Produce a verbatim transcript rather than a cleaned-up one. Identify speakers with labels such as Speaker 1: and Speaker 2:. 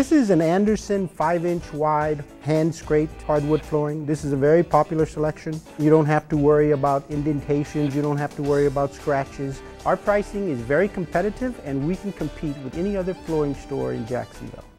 Speaker 1: This is an Anderson five inch wide hand scraped hardwood flooring. This is a very popular selection. You don't have to worry about indentations, you don't have to worry about scratches. Our pricing is very competitive and we can compete with any other flooring store in Jacksonville.